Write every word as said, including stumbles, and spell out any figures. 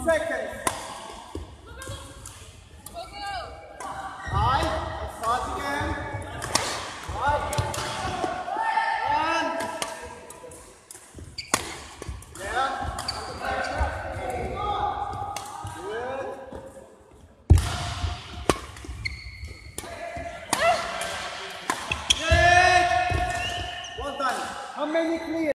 seconds. Right, let's start again. Right. One. Yeah. Good. Good. Well done. How many clear?